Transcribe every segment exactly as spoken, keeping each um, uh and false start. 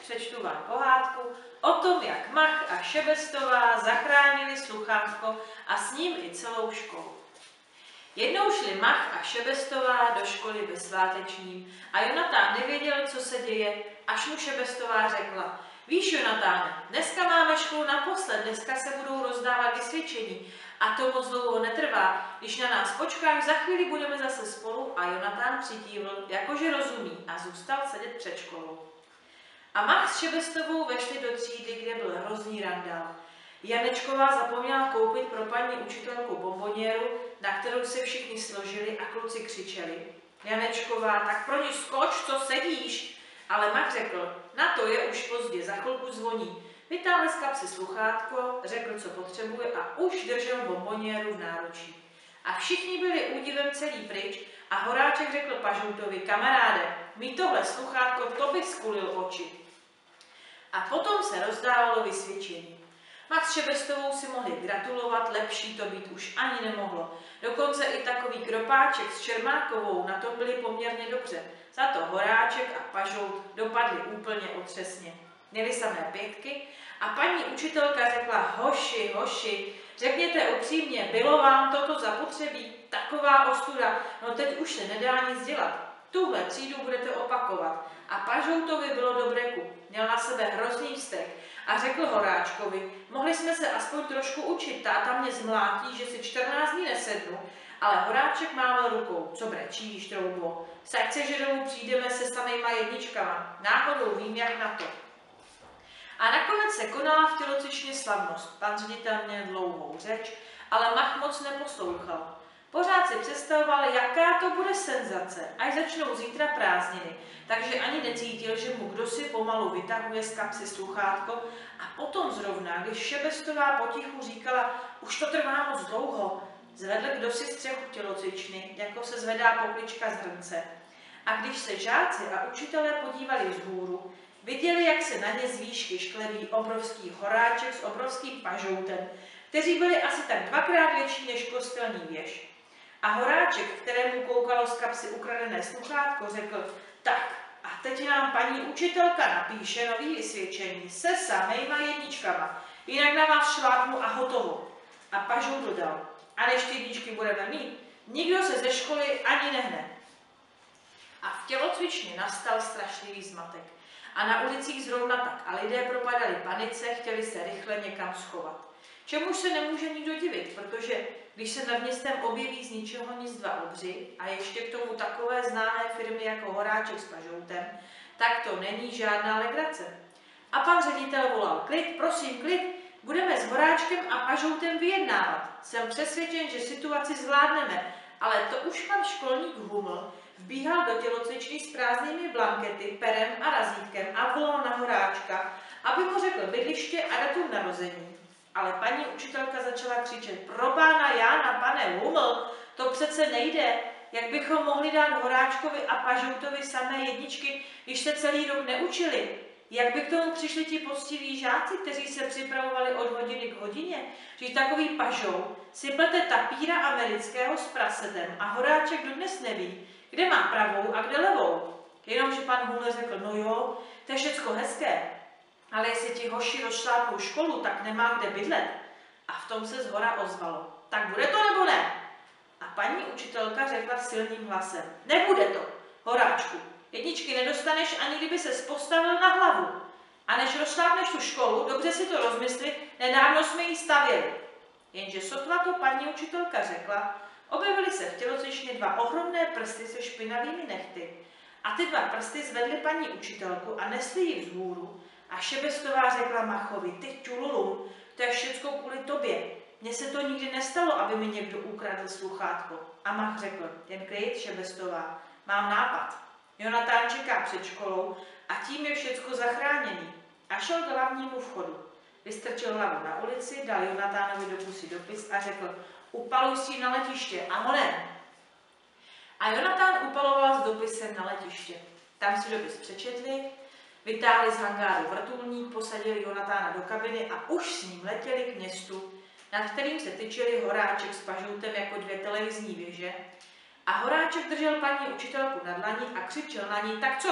přečtu vám pohádku o tom, jak Mach a Šebestová zachránili sluchátko a s ním i celou školu. Jednou šli Mach a Šebestová do školy ve svátečním a Jonatán nevěděl, co se děje, až mu Šebestová řekla: víš, Jonatáne, dneska máme školu naposled, dneska se budou rozdávat vysvědčení a to moc dlouho netrvá. Když na nás počkáš, za chvíli budeme zase spolu. A Jonatán přikývl, jakože rozumí, a zůstal sedět před školou. A Mach s Šebestovou vešli do třídy, kde byl hrozný randál. Janečková zapomněla koupit pro paní učitelku bonboniéru, na kterou se všichni složili a kluci křičeli. Janečková, tak pro ní skoč, co sedíš? Ale Mach řekl, na to je už pozdě, za chvilku zvoní. Vytáhl z kapsy sluchátko, řekl, co potřebuje a už držel bonboniéru v náručí. A všichni byli údivem celý pryč a Horáček řekl Pažoutovi, kamaráde, mít tohle sluchátko, to by skulil oči. A potom se rozdávalo vysvědčení. Mach s Šebestovou si mohli gratulovat, lepší to být už ani nemohlo. Dokonce i takový Kropáček s Čermákovou na tom byli poměrně dobře. Za to Horáček a Pažout dopadli úplně otřesně. Měli samé pětky a paní učitelka řekla, hoši, hoši, řekněte upřímně, bylo vám toto zapotřebí? Taková ostuda, no teď už se nedá nic dělat. Tuhle třídu budete opakovat. A Pažoutovi bylo do breku, měl na sebe hrozný vztek a řekl Horáčkovi, mohli jsme se aspoň trošku učit, táta mě zmlátí, že si čtrnáct dní nesednu, ale Horáček mával rukou, co brečíš, troubo, saď se, že domů přijdeme se samejma jedničkama, náhodou vím, jak na to. A nakonec se konala v tělocvičně slavnost, pan ředitel měl dlouhou řeč, ale Mach moc neposlouchal. Pořád si představoval, jaká to bude senzace, až začnou zítra prázdniny, takže ani necítil, že mu kdosi pomalu vytahuje z kapsy sluchátko a potom zrovna, když Šebestová potichu říkala, už to trvá moc dlouho, zvedl kdosi střechu tělocvičny, jako se zvedá poklička z hrnce. A když se žáci a učitelé podívali vzhůru, viděli, jak se na ně z výšky škleví obrovský Horáček s obrovským Pažoutem, kteří byli asi tak dvakrát větší než kostelní věž. A Horáček, kterému koukalo z kapsy ukradené sluchátko, řekl, tak a teď nám paní učitelka napíše nový vysvědčení se samejma jedničkama, jinak na vás šlápnu a hotovo. A Pažout dodal, a než ty jedničky budeme mít, nikdo se ze školy ani nehne. A v tělocvičně nastal strašlivý zmatek. A na ulicích zrovna tak a lidé propadali panice, chtěli se rychle někam schovat. Čemuž se nemůže nikdo divit, protože když se nad městem objeví z ničeho nic dva obři a ještě k tomu takové známé firmy jako Horáček s Pažoutem, tak to není žádná legrace. A pan ředitel volal, klid, prosím, klid, budeme s Horáčkem a Pažoutem vyjednávat. Jsem přesvědčen, že situaci zvládneme, ale to už pan školník Huml vbíhal do tělocvičny s prázdnými blankety, perem a razítkem a volal na Horáčka, aby mu řekl bydliště a datum narození. Ale paní učitelka začala křičet, probána Jána, pane Huml, to přece nejde, jak bychom mohli dát Horáčkovi a Pažoutovi samé jedničky, když se celý rok neučili. Jak by k tomu přišli ti poctiví žáci, kteří se připravovali od hodiny k hodině, že takový Pažout si plete tapíra amerického s prasetem a Horáček dodnes neví, kde má pravou a kde levou. Jenomže pan Huml řekl, no jo, to je všecko hezké, ale jestli ti hoši rozšlápnou školu, tak nemá kde bydlet. A v tom se zhora ozvalo. Tak bude to nebo ne? A paní učitelka řekla silným hlasem. Nebude to, Horáčku. Jedničky nedostaneš, ani kdyby ses postavil na hlavu. A než rozšlápneš tu školu, dobře si to rozmysli, nedávno jsme ji stavěli. Jenže sotva to paní učitelka řekla, objevily se v tělocvičně dva ohromné prsty se špinavými nehty. A ty dva prsty zvedly paní učitelku a nesly ji vzhůru. A Šebestová řekla Machovi, ty čululum, to je všecko kvůli tobě. Mně se to nikdy nestalo, aby mi někdo ukradl sluchátko. A Mach řekl, jen klid, Šebestová, mám nápad. Jonatán čeká před školou a tím je všecko zachráněný. A šel k hlavnímu vchodu. Vystrčil hlavu na ulici, dal Jonatánovi do pusy dopis a řekl, upaluj si na letiště a honem. A Jonatán upaloval s dopisem na letiště. Tam si dopis přečetli, vytáhli z hangáru vrtulník, posadili Jonatána do kabiny a už s ním letěli k městu, nad kterým se tyčili Horáček s Pažoutem jako dvě televizní věže. A Horáček držel paní učitelku na dlani a křičel na ní, tak co,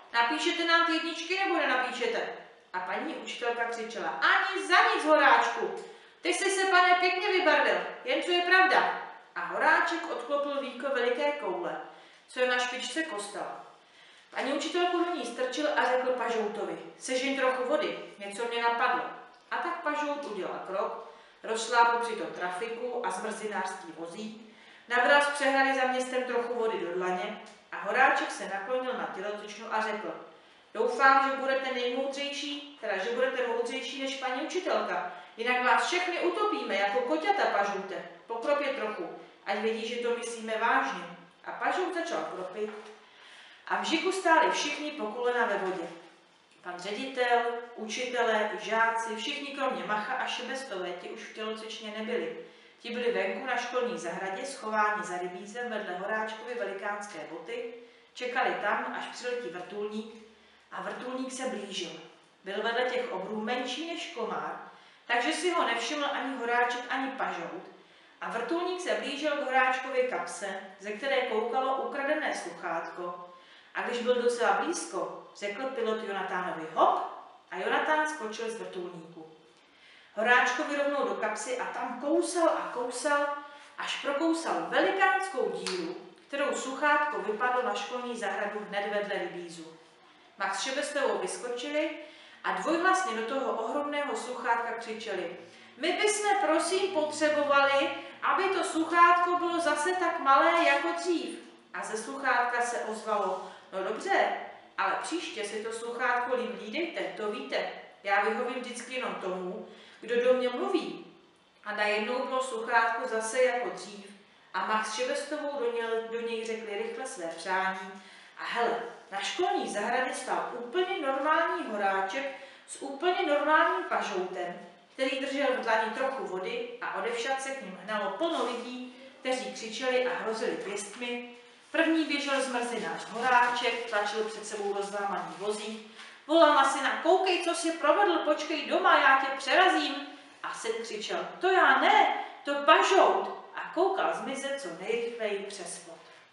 napíšete nám ty jedničky nebo nenapíšete? A paní učitelka křičela, ani za nic, Horáčku, ty jsi se, pane, pěkně vybarvil, jen co je pravda. A Horáček odklopil víko veliké koule, co je na špičce kostela. Paní učitelku do ní strčil a řekl Pažoutovi, sežeň trochu vody, něco mě napadlo. A tak Pažout udělal krok, rozšlápl přitom trafiku a zmrzinářský vozík, nabral z přehrady za městem trochu vody do dlaně a Horáček se naklonil na tělocvičnu a řekl, doufám, že budete nejmoudřejší, teda že budete moudřejší než paní učitelka, jinak vás všechny utopíme jako koťata, Pažoute. Pokrop je trochu, ať vědí, že to myslíme vážně. A Pažout začal kropit a v žiku stáli všichni po kolena ve vodě. Pan ředitel, učitelé i žáci, všichni kromě Macha a Šebestové, ti už v tělocvičně nebyli. Ti byli venku na školní zahradě, schováni za rybízem vedle Horáčkovy velikánské boty, čekali tam, až přiletí vrtulník a vrtulník se blížil. Byl vedle těch obrů menší než komár, takže si ho nevšiml ani Horáček, ani Pažout. A vrtulník se blížil k Horáčkově kapse, ze které koukalo ukradené sluchátko. A když byl docela blízko, řekl pilot Jonatánovi hop a Jonatán skočil z vrtulníku. Horáčkovi rovnou do kapsy a tam kousal a kousal, až prokousal velikánskou díru, kterou sluchátko vypadlo na školní zahradu hned vedle rybízu. Max s Šebestovou vyskočili a dvojhlasně do toho ohromného sluchátka křičeli. My bychom prosím potřebovali, aby to sluchátko bylo zase tak malé jako dřív. A ze sluchátka se ozvalo, no dobře, ale příště si to sluchátko líp hlídejte, to víte. Já vyhovím vždycky jenom tomu, kdo do mě mluví. A najednou bylo sluchátko zase jako dřív a Max s Šebestovou do, něj, do něj řekli rychle své přání. A hele, na školní zahradě stál úplně normální Horáček s úplně normálním Pažoutem, který držel v dlani trochu vody a odevšad se k ním hnalo plno lidí, kteří křičeli a hrozili pěstmi. První běžel zmrzinář Horáček, tlačil před sebou rozlámaný vozík, volal na syna, koukej, co si provedl, počkej doma, já tě přerazím. A syn křičel, to já ne, to Pažout, a koukal zmizet co nejrychleji přes plot.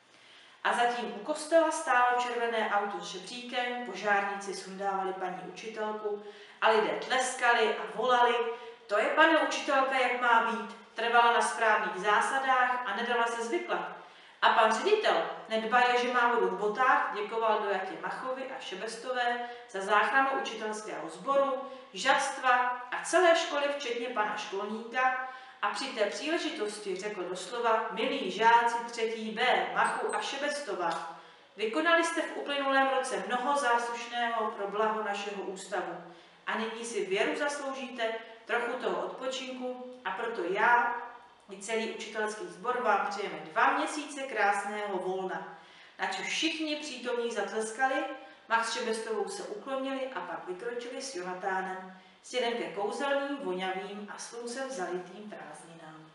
A zatím u kostela stálo červené auto s žebříkem, požárníci sundávali paní učitelku a lidé tleskali a volali, to je, pane učitelka, jak má být, trvala na správných zásadách a nedala se zvyklat. A pan ředitel, nedbaje, že má vodu v botách, děkoval dojatě Machovi a Šebestové za záchranu učitelského sboru, žadstva a celé školy, včetně pana školníka, a při té příležitosti řekl doslova, milí žáci třetí B, Machu a Šebestová, vykonali jste v uplynulém roce mnoho záslušného pro blaho našeho ústavu a nyní si věru zasloužíte, trochu toho odpočinku a proto já i celý učitelský sbor vám přejeme dva měsíce krásného volna. Načež všichni přítomní zatleskali, Max s Šebestovou se uklonili a pak vykročili s Jonatánem směrem ke kouzelným, vonavým a sluncem zalitým prázdninám.